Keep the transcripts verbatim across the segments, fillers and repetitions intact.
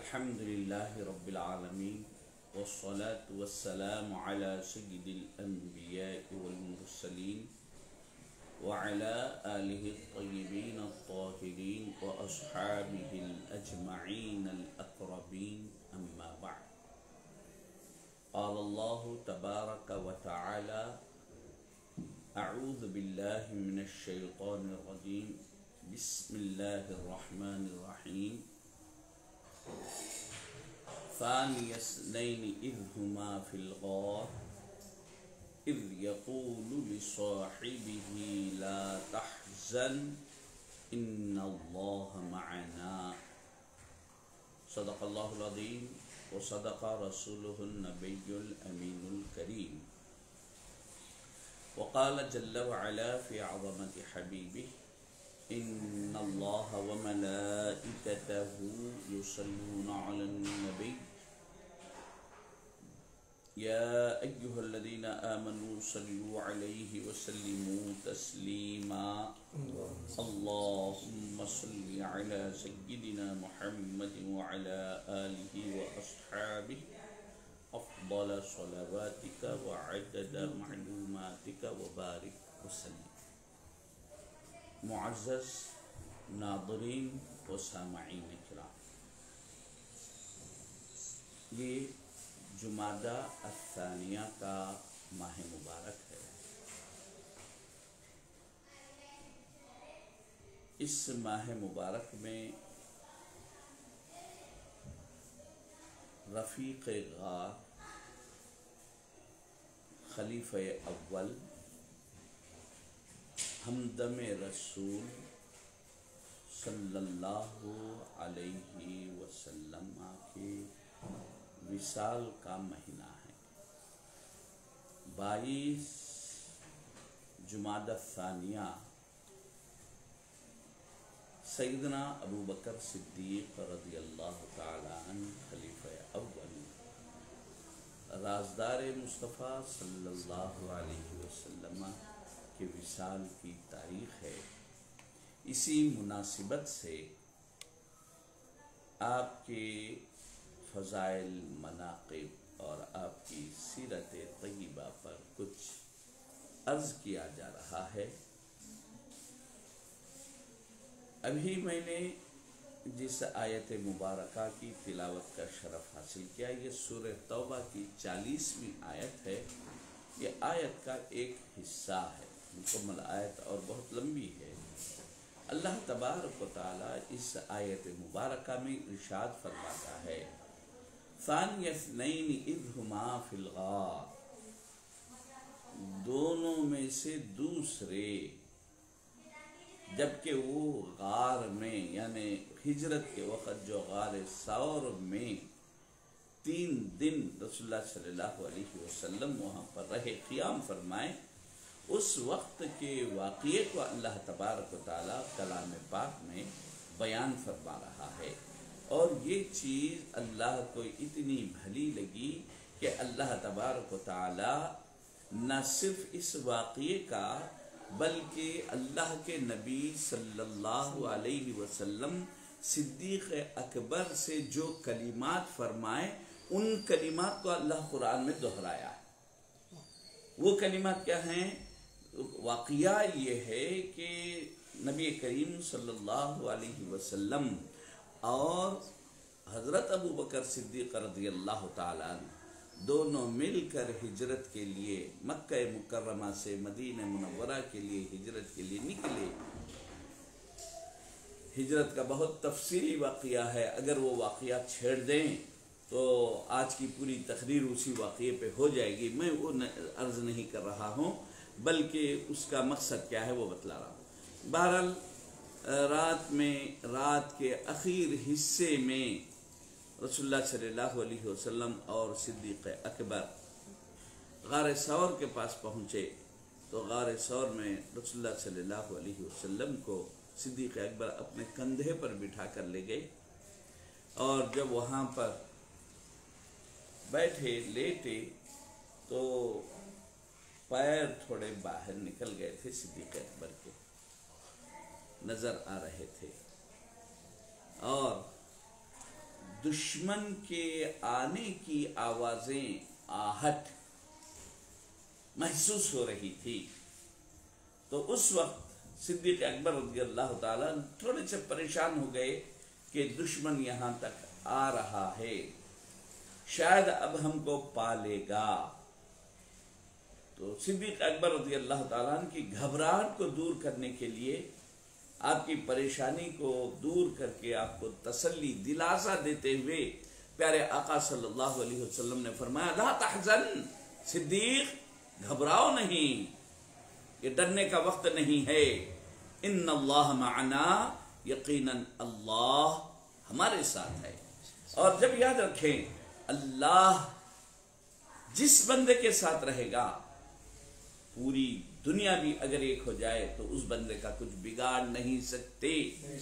الحمد لله رب العالمين والصلاة والسلام على سيد الأنبياء والمرسلين وعلى آله الطيبين الطاهرين وأصحابه الأجمعين الأقربين أما بعد. قال الله تبارك وتعالى: أعوذ بالله من الشيطان الرجيم، بسم الله الرحمن الرحيم. ثاني اثنين إذ هما في الغار إذ يقول لصاحبه لا تحزن إن الله معنا. صدق الله العظيم وصدق رسوله النبي الأمين الكريم. وقال جل وعلا في عظمة حبيبه: إن الله وملائكته يصلون على النبي يا أيها الذين آمنوا صلوا عليه وسلموا تسليما. اللهم صل على سيدنا محمد وعلى آله وأصحابه أفضل صلواتك وعدد معلوماتك وبارك وسلم. معزز ناظرین و سامعین کرام، یہ جمادہ الثانیہ کا ماہ مبارک ہے۔ اس ماہ مبارک میں رفیق غار، خلیفہ اول، ہمدم رسول صلی اللہ علیہ وسلم کے وصال کا مہینہ ہے۔ بائیس جمادی الثانیہ سیدنا ابو بکر صدیق رضی اللہ تعالی عنہ خلیفہ اول، رازدار مصطفیٰ صلی اللہ علیہ وسلم کے وصال کی تاریخ ہے۔ اسی مناسبت سے آپ کے فضائل، مناقب اور آپ کی سیرت طیبہ پر کچھ عرض کیا جا رہا ہے۔ ابھی میں نے جس آیت مبارکہ کی تلاوت کا شرف حاصل کیا، یہ سورہ توبہ کی چالیسویں آیت ہے۔ یہ آیت کا ایک حصہ ہے، مکمل آیت اور بہت لمبی ہے۔ اللہ تبارک و تعالی اس آیت مبارکہ میں ارشاد فرماتا ہے: ثانی اثنین اذ ہما فی الغار، دونوں میں سے دوسرے جبکہ وہ غار میں، یعنی ہجرت کے وقت جو غار ثور میں تین دن رسول اللہ صلی اللہ علیہ وسلم وہاں پر رہے، قیام فرمائے، اس وقت کے واقعے کو اللہ تبارک و تعالیٰ کلام پاک میں بیان فرما رہا ہے۔ اور یہ چیز اللہ کو اتنی بھلی لگی کہ اللہ تبارک و تعالیٰ نہ صرف اس واقعے کا بلکہ اللہ کے نبی صلی اللہ علیہ وسلم صدیق اکبر سے جو کلمات فرمائے، ان کلمات کو اللہ قرآن میں دہرایا ہے۔ وہ کلمات کیا ہیں؟ واقعہ یہ ہے کہ نبی کریم صلی اللہ علیہ وسلم اور حضرت ابو بکر صدیق رضی اللہ تعالیٰ عنہ دونوں مل کر ہجرت کے لیے مکہ مکرمہ سے مدینہ منورہ کے لیے ہجرت کے لیے نکلے۔ ہجرت کا بہت تفصیلی واقعہ ہے، اگر وہ واقعہ چھیڑ دیں تو آج کی پوری تقریر اسی واقعے پہ ہو جائے گی۔ میں وہ عرض نہیں کر رہا ہوں، بلکہ اس کا مقصد کیا ہے وہ بتلا رہا ہوں۔ بہرحال رات میں رات کے اخیر حصے میں رسول اللہ صلی اللہ علیہ وسلم اور صدیق اکبر غار ثور کے پاس پہنچے تو غار ثور میں رسول اللہ صلی اللہ علیہ وسلم کو صدیق اکبر اپنے کندھے پر بٹھا کر لے گئے، اور جب وہاں پر بیٹھے لیٹے تو پیر تھوڑے باہر نکل گئے تھے، صدیق اکبر کے نظر آ رہے تھے، اور دشمن کے آنے کی آوازیں، آہٹ محسوس ہو رہی تھی، تو اس وقت صدیق اکبر رضی اللہ تعالیٰ تھوڑے سے پریشان ہو گئے کہ دشمن یہاں تک آ رہا ہے، شاید اب ہم کو پا لے گا۔ تو صدیق اکبر رضی اللہ تعالیٰ کی گھبراہٹ کو دور کرنے کے لیے، آپ کی پریشانی کو دور کر کے آپ کو تسلی دلاسا دیتے ہوئے پیارے آقا صلی اللہ علیہ وسلم نے فرمایا لا تحزن، صدیق گھبراؤ نہیں، یہ ڈرنے کا وقت نہیں ہے، ان اللہ معنا، یقیناً اللہ ہمارے ساتھ ہے۔ اور جب یاد رکھیں اللہ جس بندے کے ساتھ رہے گا، پوری دنیا بھی اگر ایک ہو جائے تو اس بندے کا کچھ بگاڑ نہیں سکتے۔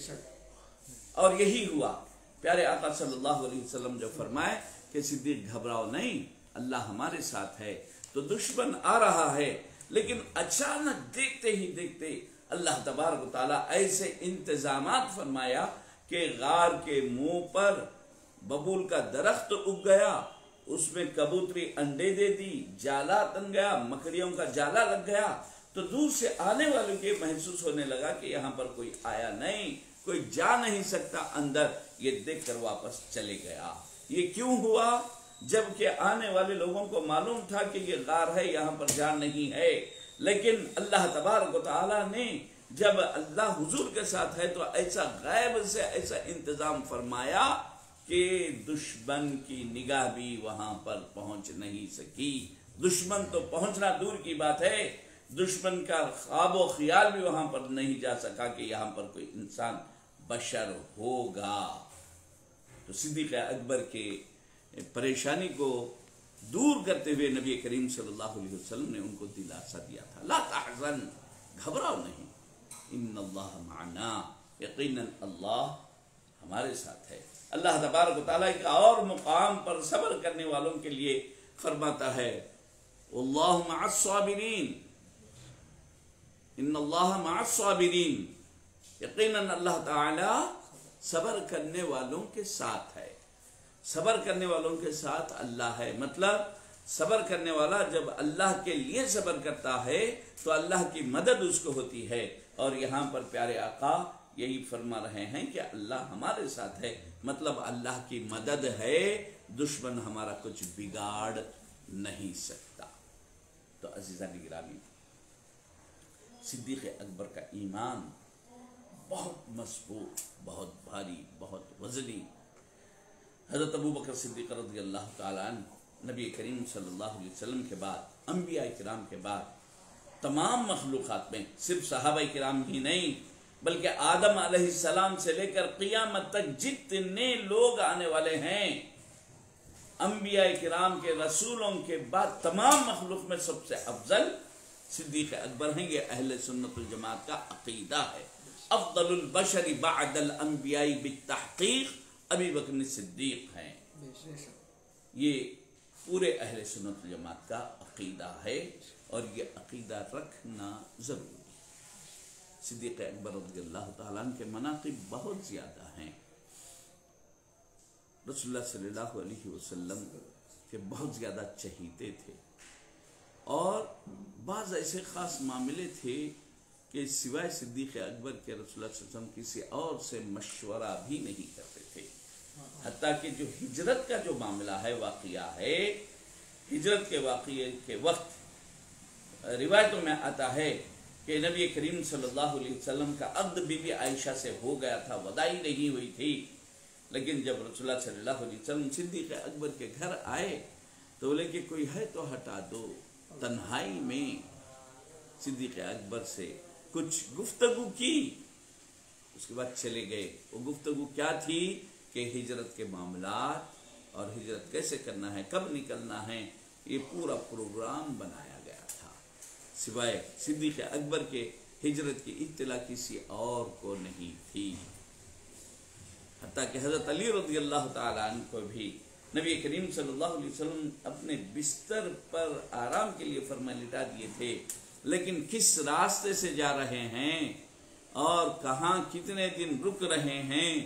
اور یہی ہوا، پیارے آقا صلی اللہ علیہ وسلم جو فرمائے کہ صدیق گھبراؤ نہیں، اللہ ہمارے ساتھ ہے، تو دشمن آ رہا ہے، لیکن اچانک دیکھتے ہی دیکھتے اللہ تبارک و تعالیٰ ایسے انتظامات فرمایا کہ غار کے منہ پر ببول کا درخت اگ گیا، اس میں کبوتری انڈے دے دی، جالا تن گیا، مکڑیوں کا جالا لگ گیا، تو دور سے آنے والوں کے محسوس ہونے لگا کہ یہاں پر کوئی آیا نہیں، کوئی جا نہیں سکتا اندر، یہ دیکھ کر واپس چلے گیا۔ یہ کیوں ہوا؟ جبکہ آنے والے لوگوں کو معلوم تھا کہ یہ غار ہے، یہاں پر جان نہیں ہے، لیکن اللہ تبارک و تعالیٰ نے جب اللہ حضور کے ساتھ ہے تو ایسا غیب سے ایسا انتظام فرمایا کہ دشمن کی نگاہ بھی وہاں پر پہنچ نہیں سکی۔ دشمن تو پہنچنا دور کی بات ہے، دشمن کا خواب و خیال بھی وہاں پر نہیں جا سکا کہ یہاں پر کوئی انسان بشر ہوگا۔ تو صدیق اکبر کے پریشانی کو دور کرتے ہوئے نبی کریم صلی اللہ علیہ وسلم نے ان کو دلاسا دیا تھا، لا تحزن، گھبراؤ نہیں، ان اللہ معنا، یقیناً اللہ ہمارے ساتھ ہے۔ اللہ تبارک و تعالیٰ ایک اور مقام پر صبر کرنے والوں کے لیے فرماتا ہے واللہ مع الصابرین، ان اللہ مع الصابرین، یقیناً اللہ تعالیٰ صبر کرنے والوں کے ساتھ ہے۔ صبر کرنے والوں کے ساتھ اللہ ہے، مطلب صبر کرنے والا جب اللہ کے لیے صبر کرتا ہے تو اللہ کی مدد اس کو ہوتی ہے۔ اور یہاں پر پیارے آقا یہی فرما رہے ہیں کہ اللہ ہمارے ساتھ ہے، مطلب اللہ کی مدد ہے، دشمن ہمارا کچھ بگاڑ نہیں سکتا۔ تو عزیزان گرامی، صدیق اکبر کا ایمان بہت مضبوط، بہت بھاری، بہت وزنی۔ حضرت ابو بکر صدیق رضی اللہ تعالیٰ عنہ نبی کریم صلی اللہ علیہ وسلم کے بعد، انبیاء کرام کے بعد، تمام مخلوقات میں صرف صحابہ کرام ہی نہیں بلکہ آدم علیہ السلام سے لے کر قیامت تک جتنے لوگ آنے والے ہیں، انبیاء کرام کے رسولوں کے بعد تمام مخلوق میں سب سے افضل صدیق اکبر ہیں۔ یہ اہل سنت الجماعت کا عقیدہ ہے۔ افضل البشر بعد الانبیاء بالتحقیق ابی بکر صدیق ہیں۔ یہ پورے اہل سنت الجماعت کا عقیدہ ہے اور یہ عقیدہ رکھنا ضروری۔ صدیق اکبر رضی اللہ تعالیٰ عنہ کے مناقب بہت زیادہ ہیں۔ رسول اللہ صلی اللہ علیہ وسلم کے بہت زیادہ چہیتے تھے، اور بعض ایسے خاص معاملے تھے کہ سوائے صدیق اکبر کے رسول اللہ صلی اللہ علیہ وسلم کسی اور سے مشورہ بھی نہیں کرتے تھے۔ حتیٰ کہ جو ہجرت کا جو معاملہ ہے، واقعہ ہے، ہجرت کے واقعے کے وقت روایتوں میں آتا ہے کہ نبی کریم صلی اللہ علیہ وسلم کا عقد بی بی عائشہ سے ہو گیا تھا، وداعی نہیں ہوئی تھی، لیکن جب رسول اللہ صلی اللہ علیہ وسلم صدیق اکبر کے گھر آئے تو بولے کہ کوئی ہے تو ہٹا دو۔ تنہائی میں صدیق اکبر سے کچھ گفتگو کی، اس کے بعد چلے گئے۔ وہ گفتگو کیا تھی کہ ہجرت کے معاملات اور ہجرت کیسے کرنا ہے، کب نکلنا ہے، یہ پورا پروگرام بنایا گیا تھا۔ سوائے صدیق اکبر کے ہجرت کی اطلاع کسی اور کو نہیں تھی۔ حتیٰ کہ حضرت علی رضی اللہ تعالیٰ عنہ کو بھی نبی کریم صلی اللہ علیہ وسلم اپنے بستر پر آرام کے لیے فرما لٹا دیے تھے، لیکن کس راستے سے جا رہے ہیں اور کہاں کتنے دن رک رہے ہیں،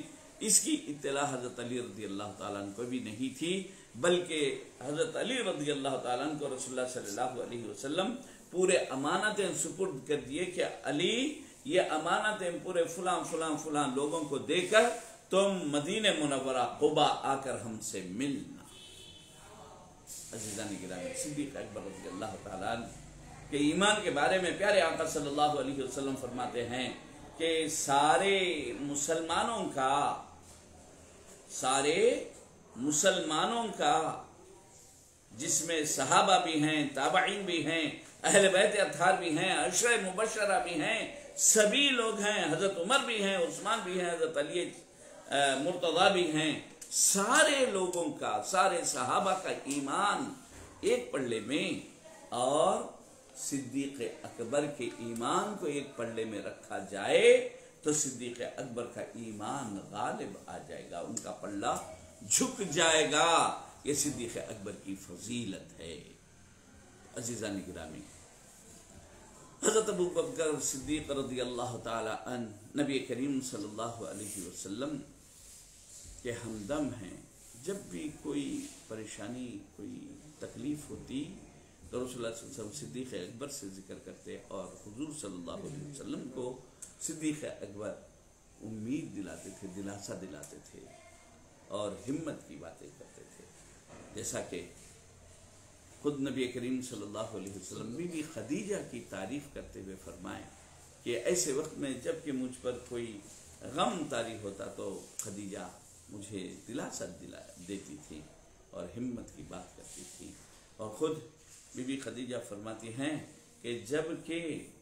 اس کی اطلاع حضرت علی رضی اللہ تعالیٰ عنہ کو بھی نہیں تھی، بلکہ حضرت علی رضی اللہ تعالیٰ عنہ کو رسول اللہ صلی اللہ علیہ وسلم پورے امانتیں سپرد کر دیے کہ علی یہ امانتیں پورے فلاں فلاں فلاں لوگوں کو دے کر تم مدینہ منورہ قباء آ کر ہم سے ملنا۔ عزیزان گرامی، صدیق اکبر رضی اللہ تعالیٰ عنہ کہ ایمان کے بارے میں پیارے آقا صلی اللہ علیہ وسلم فرماتے ہیں کہ سارے مسلمانوں کا سارے مسلمانوں کا جس میں صحابہ بھی ہیں، تابعین بھی ہیں، اہل بیت اطہار بھی ہیں، عشرہ مبشرہ بھی ہیں، سبھی لوگ ہیں، حضرت عمر بھی ہیں، عثمان بھی ہیں، حضرت علی مرتضیٰ بھی ہیں، سارے لوگوں کا، سارے صحابہ کا ایمان ایک پلڑے میں، اور صدیق اکبر کے ایمان کو ایک پلڑے میں رکھا جائے تو صدیق اکبر کا ایمان غالب آ جائے گا، ان کا پلڑا جھک جائے گا۔ یہ صدیق اکبر کی فضیلت ہے۔ عزیزان گرامی، حضرت ابو بکر صدیق رضی اللہ تعالی عنہ نبی کریم صلی اللہ علیہ وسلم کے ہمدم ہیں۔ جب بھی کوئی پریشانی، کوئی تکلیف ہوتی تو رسول اللہ صلی اللہ علیہ وسلم صدیق اکبر سے ذکر کرتے، اور حضور صلی اللہ علیہ وسلم کو صدیق اکبر امید دلاتے تھے، دلاسا دلاتے تھے، اور ہمت کی باتیں کرتے تھے۔ جیسا کہ خود نبی کریم صلی اللہ علیہ وسلم بھی بھی خدیجہ کی تعریف کرتے ہوئے فرمائیں کہ ایسے وقت میں جب کہ مجھ پر کوئی غم طاری ہوتا تو خدیجہ مجھے دلاسا دلا دیتی تھی اور ہمت کی بات کرتی تھی۔ اور خود بی بی خدیجہ فرماتی ہیں کہ جب کہ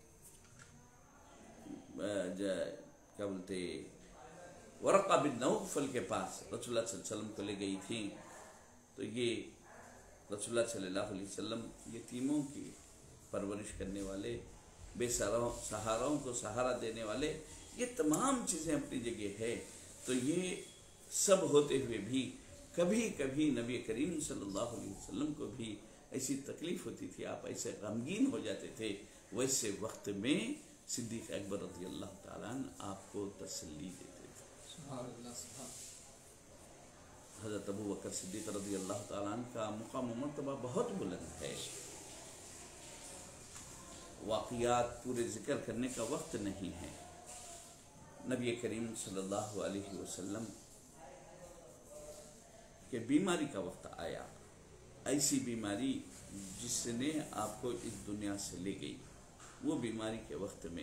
کیا بولتے ورقہ بن نوفل کے پاس رسول اللہ صلی اللہ علیہ وسلم کو لے گئی تھی تو یہ رسول اللہ صلی اللہ علیہ وسلم یتیموں کی پرورش کرنے والے، بے سہاراؤں کو سہارا دینے والے، یہ تمام چیزیں اپنی جگہ ہے، تو یہ سب ہوتے ہوئے بھی کبھی کبھی نبی کریم صلی اللہ علیہ وسلم کو بھی ایسی تکلیف ہوتی تھی، آپ ایسے غمگین ہو جاتے تھے، ویسے وقت میں صدیق اکبر رضی اللہ تعالیٰ عنہ آپ کو تسلی دیتے تھے۔ سبحان اللہ، سبحان۔ حضرت ابو بکر صدیق رضی اللہ تعالیٰ عنہ کا مقام و مرتبہ بہت بلند ہے، واقعات پورے ذکر کرنے کا وقت نہیں ہے۔ نبی کریم صلی اللہ علیہ وسلم کہ بیماری کا وقت آیا، ایسی بیماری جس نے آپ کو اس دنیا سے لے گئی، وہ بیماری کے وقت میں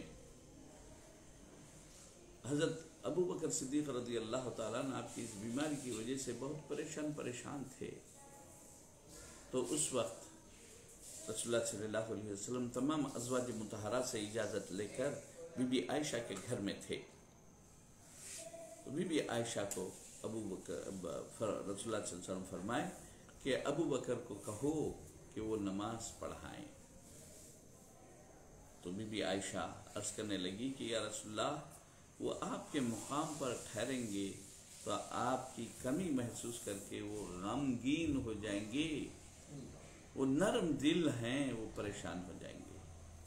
حضرت ابو بکر صدیق رضی اللہ تعالیٰ عنہ آپ کی اس بیماری کی وجہ سے بہت پریشان پریشان تھے، تو اس وقت رسول اللہ صلی اللہ علیہ وسلم تمام ازواج مطہرات سے اجازت لے کر بی بی عائشہ کے گھر میں تھے۔ تو بی بی عائشہ کو ابو بکر رسول اللہ صلی اللہ علیہ وسلم فرمائے کہ ابو بکر کو کہو کہ وہ نماز پڑھائیں۔ تو بی بی عائشہ عرض کرنے لگی کہ یا رسول اللہ، وہ آپ کے مقام پر ٹھہریں گے تو آپ کی کمی محسوس کر کے وہ غمگین ہو جائیں گے، وہ نرم دل ہیں، وہ پریشان ہو جائیں گے۔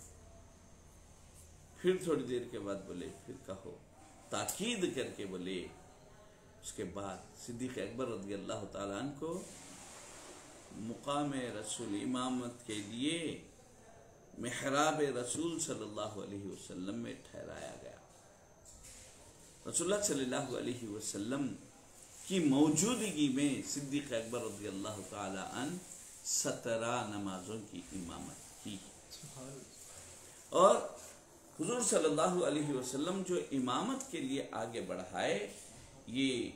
پھر تھوڑی دیر کے بعد بولے پھر کہو، تاکید کر کے بولے۔ اس کے بعد صدیق اکبر رضی اللہ تعالیٰ عنہ کو مقام رسول امامت کے لیے محراب رسول صلی اللہ علیہ وسلم میں ٹھہرایا گیا۔ رسول اللہ صلی اللہ علیہ وسلم کی موجودگی میں صدیق اکبر رضی اللہ تعالیٰ عنہ سترہ نمازوں کی امامت کی، اور حضور صلی اللہ علیہ وسلم جو امامت کے لیے آگے بڑھائے، یہ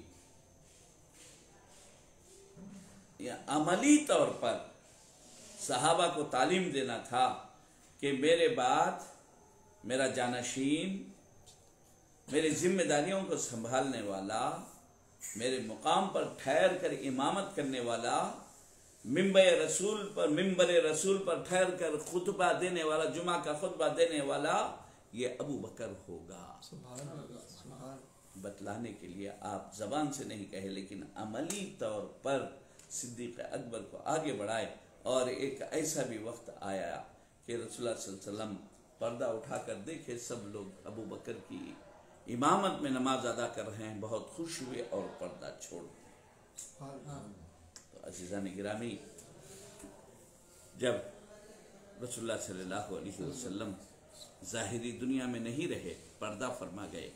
عملی طور پر صحابہ کو تعلیم دینا تھا کہ میرے بعد میرا جانشین، میری ذمہ داریوں کو سنبھالنے والا، میرے مقام پر ٹھہر کر امامت کرنے والا، منبر رسول پر منبر رسول پر ٹھہر کر خطبہ دینے والا، جمعہ کا خطبہ دینے والا، یہ ابو بکر ہوگا۔ سبحان اللہ، سبحان۔ بتلانے کے لیے آپ زبان سے نہیں کہے، لیکن عملی طور پر صدیق اکبر کو آگے بڑھائے۔ اور ایک ایسا بھی وقت آیا کہ رسول اللہ صلی اللہ علیہ وسلم پردہ اٹھا کر دیکھے، سب لوگ ابو بکر کی इमामत में नमाज अदा कर रहे हैं, बहुत खुश हुए और पर्दा छोड़ दिए। तो अज़ीज़ान गिरामी, जब रसूलुल्लाह सल्लल्लाहु अलैहि वसल्लम ज़ाहिरी दुनिया में नहीं रहे, पर्दा फरमा गए,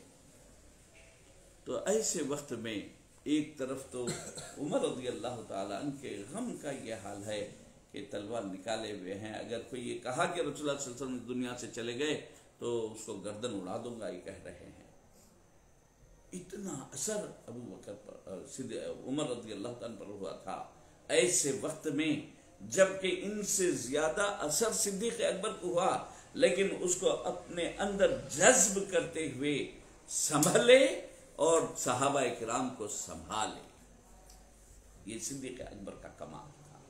तो ऐसे वक्त में एक तरफ तो उमर रज़ी अल्लाह ताला अन्हु के गम का ये हाल है कि तलवार निकाले हुए हैं। अगर कोई ये कहा कि रसूलुल्लाह सल्लल्लाहु अलैहि वसल्लम दुनिया से चले गए तो उसको गर्दन उड़ा दूंगा, ये कह रहे हैं। इतना असर अबू बकर पर, सिद्दीक़ उमर रज़ी अल्लाह ताला पर हुआ था ऐसे वक्त में, जबकि इनसे ज्यादा असर सिद्दीक़ अकबर को हुआ, लेकिन उसको अपने अंदर जज्ब करते हुए संभले और सहाबा किराम को संभाले। ये सिद्दीक़ अकबर का कमाल था।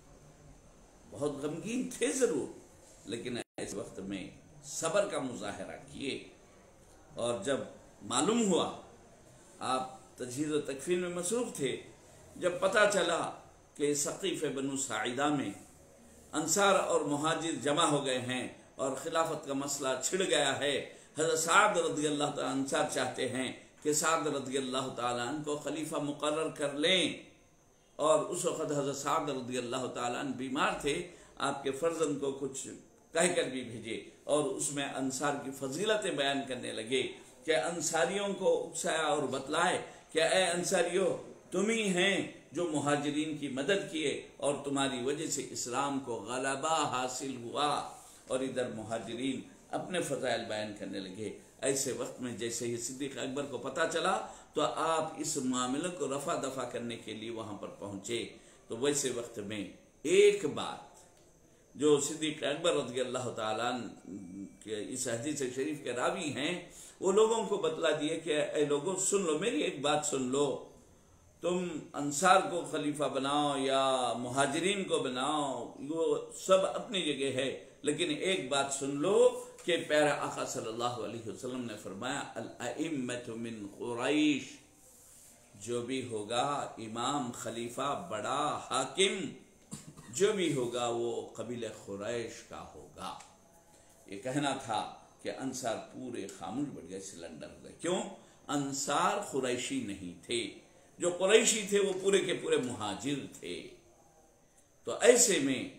बहुत गमगीन थे जरूर, लेकिन ऐसे वक्त में सब्र का मुजाहरा किए। और जब मालूम हुआ, आप तजहीज़ व तकफीन में मसरूफ थे, जब पता चला कि सक़ीफ़ बनु साइदा में अंसार और मुहाजिर जमा हो गए हैं और खिलाफत का मसला छिड़ गया है, हज़रत साद रज़ी अल्लाह ताला अंसार चाहते हैं कि साद रज़ी अल्लाह ताला को खलीफा मुकर्रर कर लें। और उस वक़्त हज़रत साद रज़ी अल्लाह ताला बीमार थे, आपके फर्जंद को कुछ कहकर भी भेजे और उसमें अंसार की फजीलतें बयान करने लगे कि अंसारियों को उकसाया और बतलाए कि ए अंसारियों, तुम ही हैं जो मुहाजिरीन की मदद किए और तुम्हारी वजह से इस्लाम को गलबा हासिल हुआ। और इधर मुहाजिरीन अपने फजाइल बयान करने लगे। ऐसे वक्त में जैसे ही सिद्दीक़ अकबर को पता चला तो आप इस मामले को रफा दफा करने के लिए वहां पर पहुंचे। तो वैसे वक्त में एक बात जो सिद्दीक़ अकबर रज़ी अल्लाह ताला के इस हदीस शरीफ के रावी हैं, वो लोगों को बतला दिए कि ए लोगों सुन लो, मेरी एक बात सुन लो, तुम अंसार को खलीफा बनाओ या मुहाजिरीन को बनाओ, वो सब अपनी जगह है, लेकिन एक बात सुन लो कि प्यारा आका सल्लल्लाहु अलैहि वसल्लम ने फरमाया, अल अइम्मतु मिन कुरैश, जो भी होगा इमाम, खलीफा, बड़ा हाकिम जो भी होगा वो कबीले कुरैश का होगा। ये कहना था कि अंसार पूरे खामोश बढ़ गए, सिलेंडर हो गए। क्यों? अंसार कुरैशी नहीं थे, जो कुरैशी थे वो पूरे के पूरे मुहाजिर थे। तो ऐसे में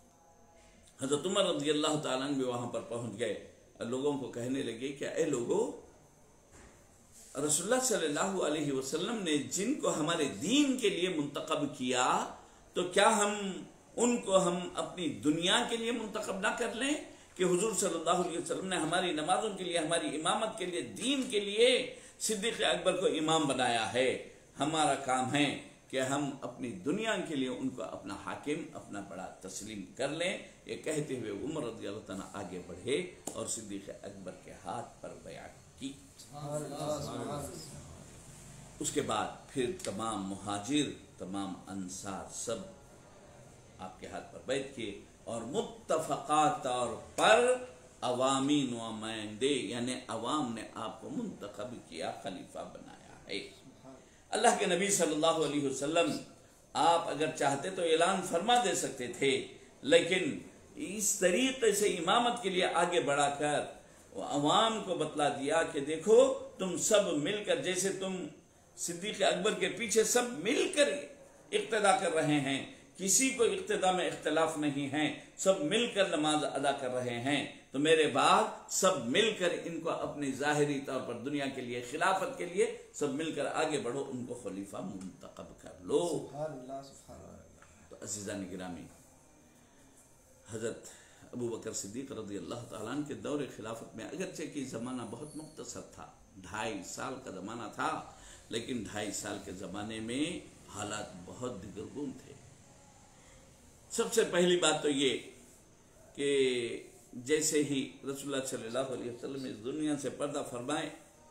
हज़रत उमर रज़ी अल्लाह ताला अन्हु भी वहां पर पहुंच गए, लोगों को कहने लगे कि ए लोगों, रसूलुल्लाह सल्लल्लाहु अलैहि वसल्लम ने जिनको हमारे दीन के लिए मुंतखब किया, तो क्या हम उनको हम अपनी दुनिया के लिए मुंतखब ना कर लें कि हुजूर सल्लल्लाहु अलैहि वसल्लम ने हमारी नमाजों के लिए, हमारी इमामत के लिए, दीन के लिए सिद्दीक़ अकबर को इमाम बनाया है। हमारा काम है कि हम अपनी दुनिया के लिए उनको अपना हाकिम, अपना बड़ा तस्लीम कर लें। ये कहते हुए उमर रज़ी अल्लाह ताला आगे बढ़े और सिद्दीक़ अकबर के हाथ पर बैअत की। उसके बाद फिर तमाम मुहाजिर, तमाम अंसार सब आपके हाथ पर बैठ किए और मुत्तफ़क़ा तौर पर अवामी नुमाइंदे यानी अवाम ने आपको मुंतखब किया, खलीफा बनाया है। अल्लाह के नबी सल्लल्लाहु अलैहि वसल्लम आप अगर चाहते तो ऐलान फरमा दे सकते थे, लेकिन इस तरीके से इमामत के लिए आगे बढ़ाकर अवाम को बतला दिया कि देखो तुम सब मिलकर, जैसे तुम सिद्दीक़ अकबर के पीछे सब मिलकर इक्तदा कर रहे हैं, किसी को इक्तदा में इख्तिलाफ नहीं है, सब मिलकर नमाज अदा कर रहे हैं, तो मेरे बाद सब मिलकर इनको अपनी ज़ाहिरी तौर पर दुनिया के लिए, खिलाफत के लिए सब मिलकर आगे बढ़ो, उनको खलीफा मुंतखब कर लो। तो अज़ीज़ान गिरामी, हज़रत अबू बकर सिद्दीक़ रज़ी अल्लाह ताला अन्हु के दौर खिलाफत में अगरचे कि ज़माना बहुत मुख्तसर था, ढाई साल का ज़माना था, लेकिन ढाई साल के ज़माने में हालात बहुत दिगरगुन थे। सबसे पहली बात तो ये कि जैसे ही रसूलुल्लाह सल्लल्लाहु अलैहि वसल्लम इस दुनिया से पर्दा फरमाए,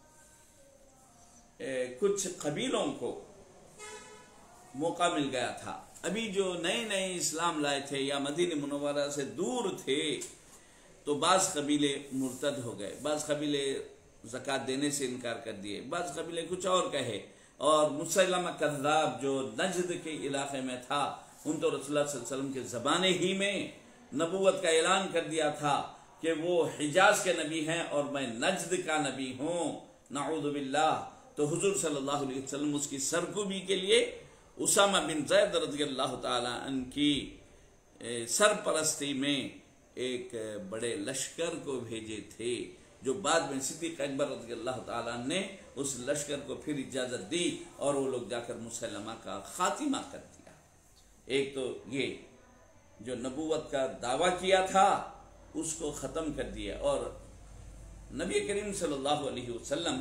कुछ कबीलों को मौका मिल गया था। अभी जो नए नए इस्लाम लाए थे या मदीने मुनव्वरा से दूर थे, तो बाज़ कबीले मुर्तद हो गए, बाज़ कबीले ज़कात देने से इनकार कर दिए, बाज़ कबीले कुछ और कहे। और मुसैलमा कज़्ज़ाब जो नजद के इलाके में था, उन तो रसूलुल्लाह सल्लल्लाहु अलैहि वसल्लम के ज़बाने ही में नबूवत का ऐलान कर दिया था कि वो हिजाज के नबी हैं और मैं नजद का नबी हूँ। نعوذ باللہ، تو حضور صلی اللہ علیہ وسلم اس کی سرکوبی کے لیے اسامہ بن زید رضی اللہ تعالی عنہ کی سرپرستی میں ایک بڑے لشکر کو بھیجے تھے، جو بعد میں صدیق اکبر رضی اللہ تعالیٰ عنہ نے اس لشکر کو پھر اجازت دی اور وہ لوگ جا کر مسلمہ کا خاتمہ کر دیا۔ ایک تو یہ جو نبوت کا دعویٰ کیا تھا اس کو ختم کر دیا، اور نبی کریم صلی اللہ علیہ وسلم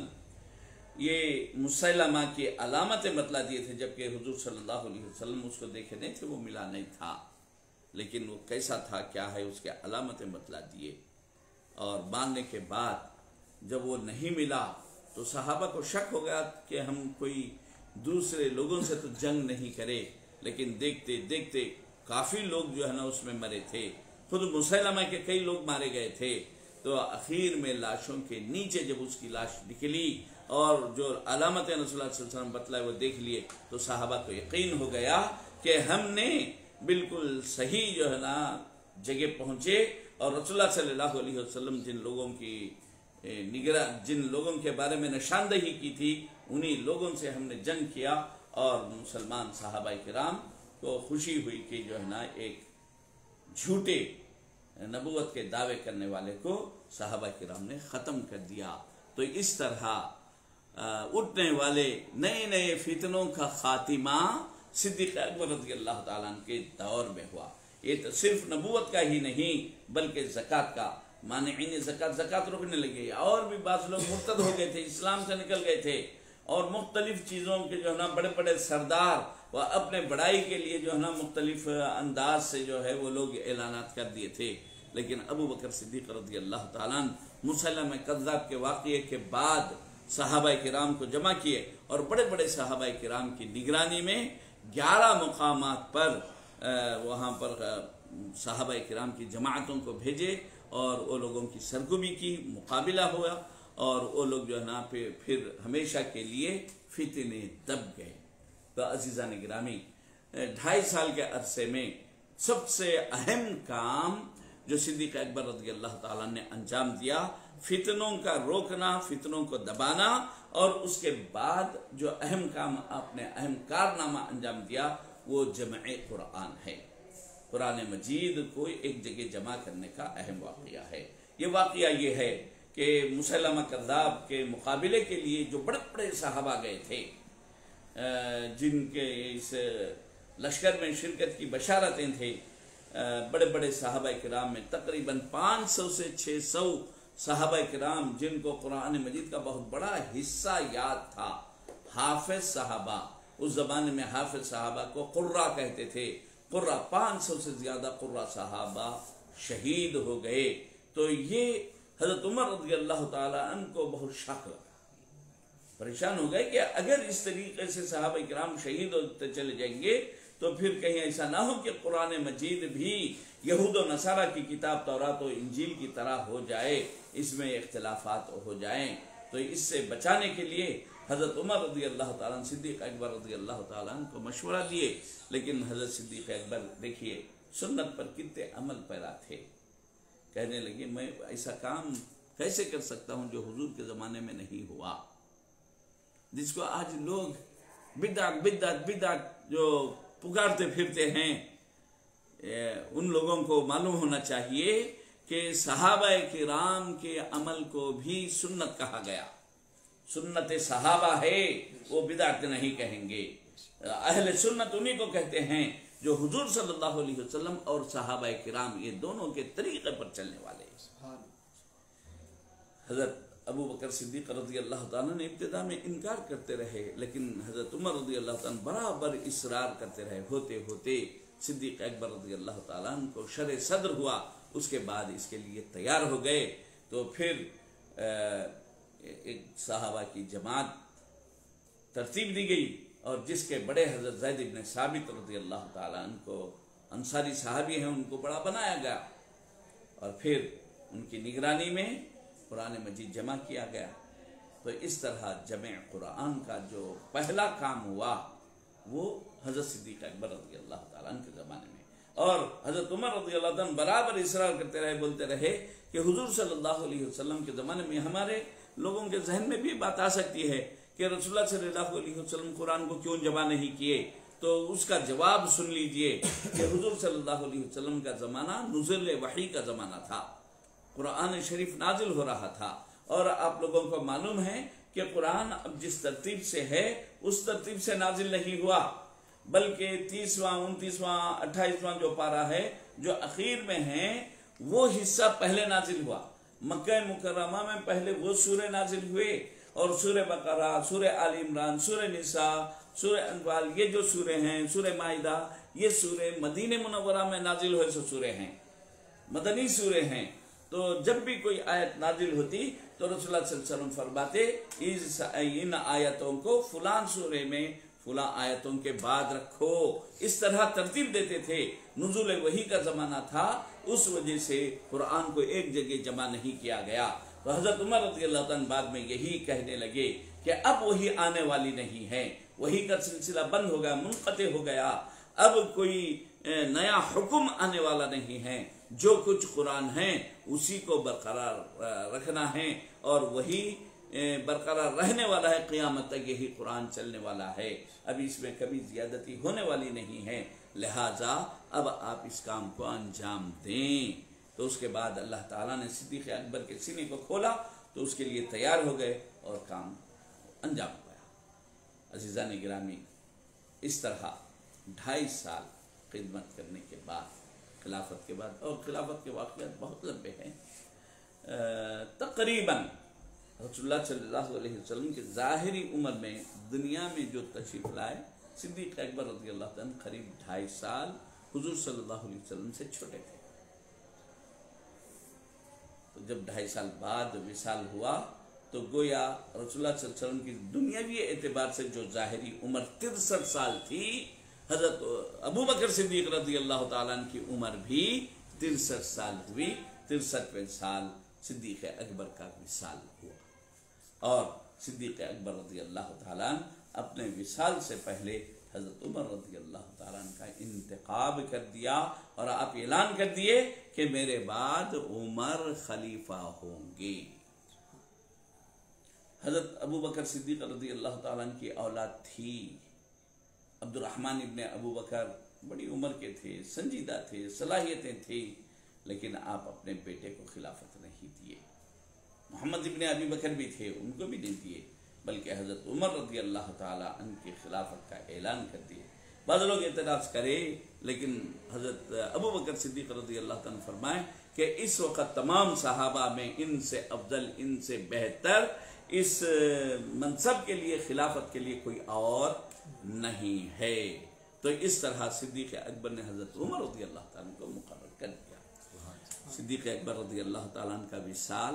یہ مسلمہ کی علامتیں بتلا دیے تھے، جبکہ حضور صلی اللہ علیہ وسلم اس کو دیکھے نہیں تھے، وہ ملا نہیں تھا، لیکن وہ کیسا تھا کیا ہے اس کے علامتیں بتلا دیے۔ اور باندھنے کے بعد جب وہ نہیں ملا تو صحابہ کو شک ہو گیا کہ ہم کوئی دوسرے لوگوں سے تو جنگ نہیں کرے، لیکن دیکھتے دیکھتے کافی لوگ جو ہے نا اس میں مرے تھے، خود مسلمہ کے کئی لوگ مارے گئے تھے۔ تو اخیر میں لاشوں کے نیچے جب اس کی لاش نکلی اور جو علامت رسول اللہ صلی اللہ علیہ وسلم بتلائے وہ دیکھ لیے، تو صحابہ کو یقین ہو گیا کہ ہم نے بالکل صحیح جو ہے نا جگہ پہنچے، اور رسول اللہ صلی اللہ علیہ وسلم جن لوگوں کی نگراں جن لوگوں کے بارے میں نشاندہی کی تھی انہی لوگوں سے ہم نے جنگ کیا، اور مسلمان صحابہ کرام کو خوشی ہوئی کہ جو ہے نا ایک جھوٹے نبوت کے دعوے کرنے والے کو صحابہ کرام نے ختم کر دیا۔ تو اس طرح اٹھنے والے نئے نئے فتنوں کا خاتمہ صدیق اکبر رضی اللہ تعالیٰ عنہ کے دور میں ہوا۔ یہ تو صرف نبوت کا ہی نہیں بلکہ زکوٰۃ کا، مانعین زکوٰۃ زکوٰۃ روکنے لگے، اور بھی بعض لوگ مرتد ہو گئے تھے، اسلام سے نکل گئے تھے، اور مختلف چیزوں کے جو ہے نا بڑے بڑے سردار وہ اپنے بڑائی کے لیے جو ہے نا مختلف انداز سے جو ہے وہ لوگ اعلانات کر دیے تھے، لیکن ابو بکر صدیق رضی اللہ تعالیٰ عنہ مسلمہ کذاب کے واقعے کے بعد صحابہ کرام کو جمع کیے، اور بڑے بڑے صحابہ کرام کی نگرانی میں گیارہ مقامات پر وہاں پر صحابہ کرام کی جماعتوں کو بھیجے، اور وہ لوگوں کی سرکوبی کی، مقابلہ ہوا، اور وہ لوگ جو ہے نا پھر ہمیشہ کے لیے فتنے دب گئے۔ تو عزیزان گرامی، ڈھائی سال کے عرصے میں سب سے اہم کام جو صدیق اکبر رضی اللہ تعالیٰ نے انجام دیا، فتنوں کا روکنا، فتنوں کو دبانا، اور اس کے بعد جو اہم کام آپ نے اہم کارنامہ انجام دیا وہ جمع قرآن ہے۔ قرآن مجید کو ایک جگہ جمع کرنے کا اہم واقعہ ہے۔ یہ واقعہ یہ ہے کہ مسلمہ کذاب کے مقابلے کے لیے جو بڑے بڑے صحابہ گئے تھے، جن کے اس لشکر میں شرکت کی بشارتیں تھے، بڑے بڑے صحابہ کرام میں تقریباً پانچ سو سے چھ سو صحابہ کرام جن کو قرآن مجید کا بہت بڑا حصہ یاد تھا، حافظ صحابہ، اس زمانے میں حافظ صحابہ کو قرہ کہتے تھے، قرہ پانچ سو سے زیادہ قرہ صحابہ شہید ہو گئے۔ تو یہ حضرت عمر رضی اللہ تعالیٰ عنہ کو بہت شک لگا، پریشان ہو گئے کہ اگر اس طریقے سے صحابہ کرام شہید ہوتے چلے جائیں گے تو پھر کہیں ایسا نہ ہو کہ قرآن مجید بھی یہود و نصارہ کی کتاب تورات و انجیل کی طرح ہو جائے، اس میں اختلافات ہو جائیں۔ تو اس سے بچانے کے لیے حضرت عمر رضی اللہ تعالیٰ عنہ صدیق اکبر رضی اللہ تعالیٰ عنہ کو مشورہ دیے، لیکن حضرت صدیق اکبر دیکھیے سنت پر کتنے عمل پیرا تھے، کہنے لگے میں ایسا کام کیسے کر سکتا ہوں جو حضور کے زمانے میں نہیں ہوا، جس کو آج لوگ بدعت بدعت بدعت جو پکارتے پھرتے ہیں۔ ان لوگوں کو معلوم ہونا چاہیے کہ صحابہ کرام کے عمل کو بھی سنت کہا گیا، سنت صحابہ ہے، وہ بدعت نہیں کہیں گے۔ اہل سنت انہی کو کہتے ہیں جو حضور صلی اللہ علیہ وسلم اور صحابہ کرام یہ دونوں کے طریقے پر چلنے والے ہیں۔ حضرت ابو بکر صدیق رضی اللہ تعالیٰ نے ابتدا میں انکار کرتے رہے، لیکن حضرت عمر رضی اللہ تعالیٰ برابر اصرار کرتے رہے، ہوتے ہوتے صدیق اکبر رضی اللہ تعالیٰ کو شرع صدر ہوا، اس کے بعد اس کے لیے تیار ہو گئے۔ تو پھر ایک صحابہ کی جماعت ترتیب دی گئی، اور جس کے بڑے حضرت زید بن ثابت رضی اللہ تعالیٰ عنہ کو انصاری صحابی ہیں ان کو بڑا بنایا گیا، اور پھر ان کی نگرانی میں قرآن مجید جمع کیا گیا۔ تو اس طرح جمع قرآن کا جو پہلا کام ہوا وہ حضرت صدیق اکبر رضی اللہ تعالیٰ عنہ کے زمانے میں، اور حضرت عمر رضی اللہ تعالیٰ عنہ برابر اصرار کرتے رہے، بولتے رہے کہ حضور صلی اللہ علیہ وسلم کے زمانے میں ہمارے لوگوں کے ذہن میں بھی بات آ سکتی ہے کہ رسول اللہ صلی اللہ علیہ وسلم قرآن کو کیوں جمع نہیں کیے، تو اس کا جواب سن لیجئے کہ حضور صلی اللہ علیہ وسلم کا زمانہ نزول وحی کا زمانہ تھا، قرآن شریف نازل ہو رہا تھا، اور آپ لوگوں کو معلوم ہے کہ قرآن اب جس ترتیب سے ہے اس ترتیب سے نازل نہیں ہوا، بلکہ تیسواں انتیسواں اٹھائیسواں جو پارہ ہے جو اخیر میں ہے وہ حصہ پہلے نازل ہوا۔ مکہ مکرمہ میں پہلے وہ سورے نازل ہوئے، اور سورہ بقرہ، سورہ آل عمران، سورہ نساء، سورہ انفال، یہ جو سورے ہیں، سورہ مائدہ، یہ سورے مدینہ منورہ میں نازل ہوئے سو سورے ہیں، مدنی سورے ہیں۔ تو جب بھی کوئی آیت نازل ہوتی تو رسول اللہ صلی اللہ علیہ وسلم فرماتے اس ان آیتوں کو فلان سورے میں فلاں آیتوں کے بعد رکھو، اس طرح ترتیب دیتے تھے۔ نزول وحی کا زمانہ تھا، اس وجہ سے قرآن کو ایک جگہ جمع نہیں کیا گیا۔ تو حضرت عمر رضی اللہ عنہ بعد میں یہی کہنے لگے کہ اب وحی آنے والی نہیں ہے، وحی کا سلسلہ بند ہو گیا، منقطع ہو گیا، اب کوئی نیا حکم آنے والا نہیں ہے، جو کچھ قرآن ہے اسی کو برقرار رکھنا ہے، اور وہی برقرار رہنے والا ہے، قیامت تک یہی قرآن چلنے والا ہے، اب اس میں کبھی زیادتی ہونے والی نہیں ہے، لہٰذا اب آپ اس کام کو انجام دیں۔ تو اس کے بعد اللہ تعالیٰ نے صدیق اکبر کے سینے کو کھولا تو اس کے لیے تیار ہو گئے اور کام انجام پایا۔ عزیزان گرامی، اس طرح ڈھائی سال خدمت کرنے کے بعد، خلافت کے بعد، اور خلافت کے واقعات بہت لمبے ہیں، تقریباً رسول اللہ صلی اللہ علیہ وسلم کے ظاہری عمر میں دنیا میں جو تشریف لائے، صدیق اکبر رضی اللہ عنہ قریب ڈھائی سال حضور صلی اللہ علیہ وسلم سے چھوٹے تھے۔ تو جب ڈھائی سال بعد وصال ہوا تو گویا رسول اللہ صلی اللہ علیہ وسلم کی دنیاوی اعتبار سے جو ظاہری عمر ترسٹھ سال تھی، حضرت ابو بکر صدیق رضی اللہ تعالیٰ عنہ کی عمر بھی ترسٹھ سال ہوئی، ترسٹھویں سال صدیق اکبر کا وصال ہوا، اور صدیق اکبر رضی اللہ تعالیٰ عنہ اپنے وصال سے پہلے حضرت عمر رضی اللہ تعالیٰ عنہ کا انتخاب کر دیا، اور آپ اعلان کر دیے کہ میرے بعد عمر خلیفہ ہوں گے۔ حضرت ابو بکر صدیق رضی اللہ تعالیٰ عنہ کی اولاد تھی، عبد الرحمن ابن ابو بکر بڑی عمر کے تھے، سنجیدہ تھے، صلاحیتیں تھیں، لیکن آپ اپنے بیٹے کو خلافت نہیں دیے۔ محمد ابن ابی بکر بھی تھے، ان کو بھی نہیں دیے، بلکہ حضرت عمر رضی اللہ تعالیٰ عنہ کی خلافت کا اعلان کر دیے۔ بعض لوگ اعتراض کرے، لیکن حضرت ابو بکر صدیق رضی اللہ عنہ فرمائیں کہ اس وقت تمام صحابہ میں ان سے افضل، ان سے بہتر اس منصب کے لیے، خلافت کے لیے کوئی اور نہیں ہے۔ تو اس طرح صدیق اکبر نے حضرت عمر رضی اللہ تعالیٰ عنہ کو مقرر کر دیا۔ صدیق اکبر رضی اللہ تعالیٰ عنہ کا وصال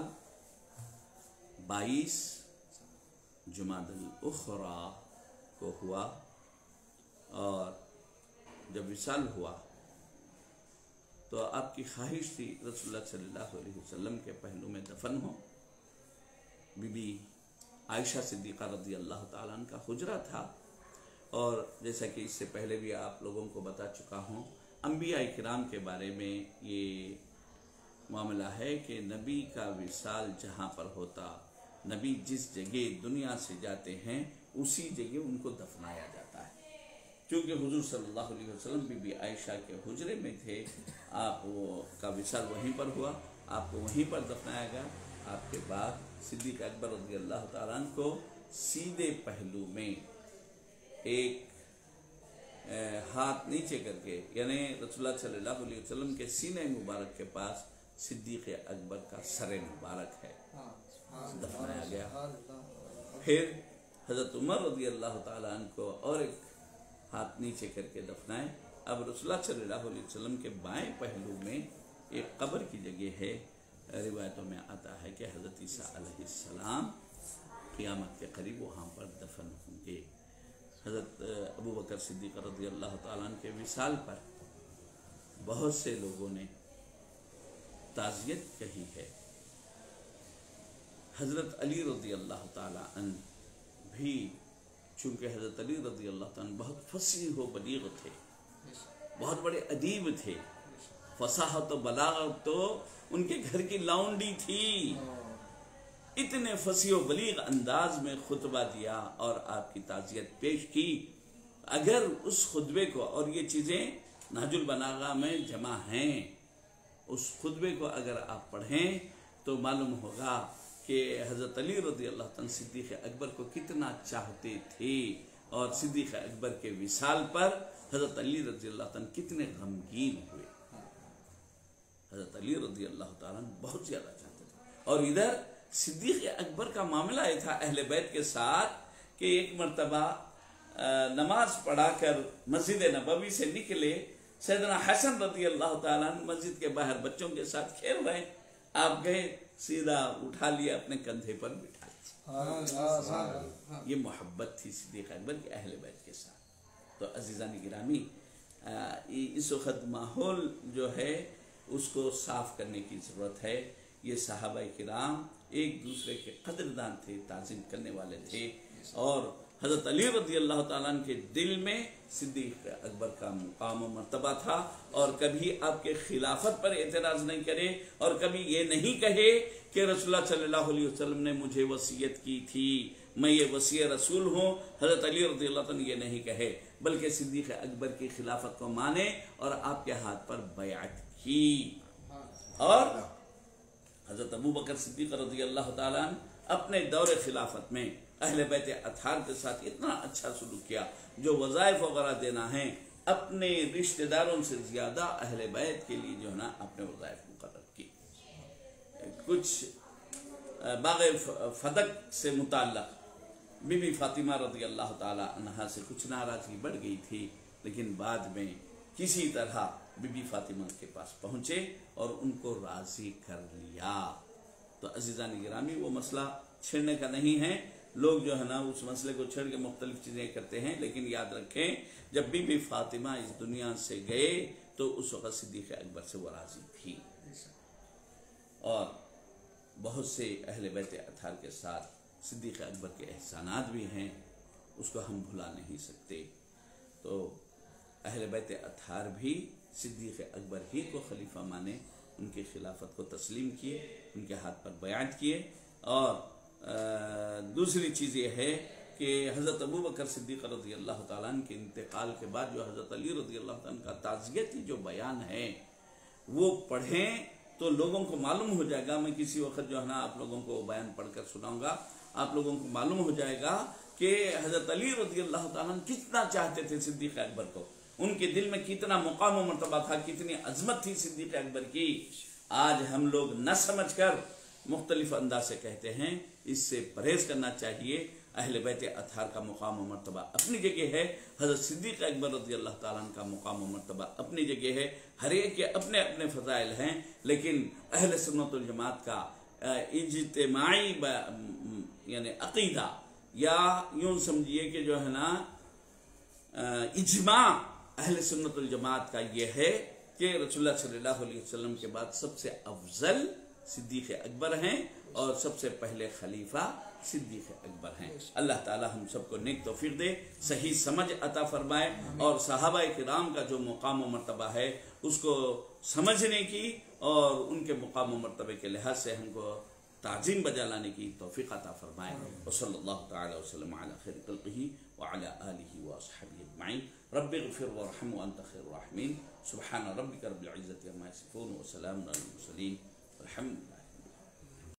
بائیس جمادی الاخری کو ہوا، اور جب وصال ہوا تو آپ کی خواہش تھی رسول اللہ صلی اللہ علیہ وسلم کے پہلو میں دفن ہو۔ بی بی عائشہ صدیقہ رضی اللہ تعالیٰ عنہ کا حجرہ تھا، اور جیسا کہ اس سے پہلے بھی آپ لوگوں کو بتا چکا ہوں، انبیاء کرام کے بارے میں یہ معاملہ ہے کہ نبی کا وصال جہاں پر ہوتا، نبی جس جگہ دنیا سے جاتے ہیں اسی جگہ ان کو دفنایا جاتا ہے۔ کیونکہ حضور صلی اللہ علیہ وسلم بی بی عائشہ کے حجرے میں تھے، آپ کا وصال وہیں پر ہوا، آپ کو وہیں پر دفنایا گیا۔ آپ کے بعد صدیق اکبر رضی اللہ تعالیٰ عنہ کو سیدھے پہلو میں ایک ہاتھ نیچے کر کے، یعنی رسول اللہ صلی اللہ علیہ وسلم کے سینے مبارک کے پاس صدیق اکبر کا سر مبارک ہے، دفنایا گیا۔ پھر حضرت عمر رضی اللہ تعالیٰ عنہ کو اور ایک ہاتھ نیچے کر کے دفنائے۔ اب رسول اللہ صلی اللہ علیہ وسلم کے بائیں پہلو میں ایک قبر کی جگہ ہے، روایتوں میں آتا ہے کہ حضرت عیسیٰ علیہ السلام قیامت کے قریب وہاں پر دفن ہوں گے۔ حضرت ابو بکر صدیق رضی اللہ تعالیٰ عنہ کے وصال پر بہت سے لوگوں نے تعزیت کہی ہے۔ حضرت علی رضی اللہ تعالیٰ عنہ بھی، چونکہ حضرت علی رضی اللہ تعالیٰ عنہ بہت فصیح و بلیغ تھے، بہت بڑے ادیب تھے، فصاحت و بلاغت تو ان کے گھر کی لاؤنڈی تھی، اتنے فصیح و بلیغ انداز میں خطبہ دیا اور آپ کی تعزیت پیش کی. اگر اس خطبے کو، اور یہ چیزیں نہج البلاغہ میں جمع ہیں، اس خطبے کو اگر آپ پڑھیں تو معلوم ہوگا کہ حضرت علی رضی اللہ تعالیٰ صدیق اکبر کو کتنا چاہتے تھے، اور صدیق اکبر کے وصال پر حضرت علی رضی اللہ تعالیٰ کتنے غمگین ہوئے. حضرت علی رضی اللہ تعالیٰ بہت زیادہ چاہتے تھے. اور ادھر صدیق اکبر کا معاملہ یہ تھا اہل بیت کے ساتھ کہ ایک مرتبہ نماز پڑھا کر مسجد نبوی سے نکلے، سیدنا حسن رضی اللہ تعالیٰ مسجد کے باہر بچوں کے ساتھ کھیل رہے، آپ گئے سیدھا اٹھا لیا اپنے کندھے پر بٹھا لیا. یہ محبت تھی صدیق اکبر کی اہل بیت کے ساتھ. تو عزیزان گرامی، اس وقت ماحول جو ہے اس کو صاف کرنے کی ضرورت ہے. یہ صحابہ کرام ایک دوسرے کے قدردان تھے، تعظیم کرنے والے تھے، اور حضرت علی رضی اللہ تعالیٰ عنہ کے دل میں صدیق اکبر کا مقام و مرتبہ تھا، اور کبھی آپ کے خلافت پر اعتراض نہیں کرے، اور کبھی یہ نہیں کہے کہ رسول اللہ صلی اللہ علیہ وسلم نے مجھے وصیت کی تھی، میں یہ وصی رسول ہوں. حضرت علی رضی اللہ تعالیٰ یہ نہیں کہے، بلکہ صدیق اکبر کی خلافت کو مانے اور آپ کے ہاتھ پر بیعت کی. اور حضرت ابو بکر صدیق رضی اللہ تعالیٰ عنہ اپنے دور خلافت میں اہل بیت اطہار کے ساتھ اتنا اچھا سلوک کیا. جو وظائف وغیرہ دینا ہے اپنے رشتہ داروں سے زیادہ اہل بیت کے لیے جو ہے نا اپنے وظائف مقرر کی. کچھ باغ فدق سے متعلق بی بی فاطمہ رضی اللہ تعالی عنہا سے کچھ ناراضگی بڑھ گئی تھی، لیکن بعد میں کسی طرح بی بی فاطمہ کے پاس پہنچے اور ان کو راضی کر لیا. تو عزیزان گرامی، وہ مسئلہ چھیڑنے کا نہیں ہے. لوگ جو ہے نا اس مسئلے کو چھیڑ کے مختلف چیزیں کرتے ہیں، لیکن یاد رکھیں جب بی بی فاطمہ اس دنیا سے گئے تو اس وقت صدیق اکبر سے وہ راضی تھی. اور بہت سے اہل بیت اطہار کے ساتھ صدیق اکبر کے احسانات بھی ہیں، اس کو ہم بھلا نہیں سکتے. تو اہل بیت اطہار بھی صدیق اکبر ہی کو خلیفہ مانے، ان کی خلافت کو تسلیم کیے، ان کے ہاتھ پر بیعت کیے. اور دوسری چیز یہ ہے کہ حضرت ابو بکر صدیق رضی اللہ تعالیٰ عنہ کے انتقال کے بعد جو حضرت علی رضی اللہ تعالیٰ عنہ کا تعزیتی جو بیان ہے وہ پڑھیں تو لوگوں کو معلوم ہو جائے گا. میں کسی وقت جو ہے نا آپ لوگوں کو بیان پڑھ کر سناؤں گا، آپ لوگوں کو معلوم ہو جائے گا کہ حضرت علی رضی اللہ تعالیٰ عنہ کتنا چاہتے تھے صدیق اکبر کو، ان کے دل میں کتنا مقام و مرتبہ تھا، کتنی عظمت تھی صدیق اکبر کی. آج ہم لوگ نہ سمجھ کر مختلف انداز سے کہتے ہیں، اس سے پرہیز کرنا چاہیے. اہل بیت اطہار کا مقام و مرتبہ اپنی جگہ ہے، حضرت صدیق اکبر رضی اللہ تعالیٰ عنہ کا مقام و مرتبہ اپنی جگہ ہے. ہر ایک کے اپنے اپنے فضائل ہیں، لیکن اہل سنت والجماعت کا اجتماعی یعنی عقیدہ، یا یوں سمجھیے کہ جو ہے نا اجماع اہل سنت والجماعت کا یہ ہے کہ رسول اللہ صلی اللہ علیہ وسلم کے بعد سب سے افضل صدیق اکبر ہیں، اور سب سے پہلے خلیفہ صدیق اکبر ہیں. اللہ تعالی ہم سب کو نیک توفیق دے، صحیح سمجھ عطا فرمائے، اور صحابہ کرام کا جو مقام و مرتبہ ہے اس کو سمجھنے کی اور ان کے مقام و مرتبے کے لحاظ سے ہم کو تعظیم بجا لانے کی توفیق عطا فرمائے. وصلی اللہ تعالی وسلم علی خیر خلقہ وعلی آلہ واصحابہ اجمعین. رب اغفر وارحم وانت خیر الراحمین. سبحان ربک رب العزة عما یصفون وسلام علی المرسلین والحمد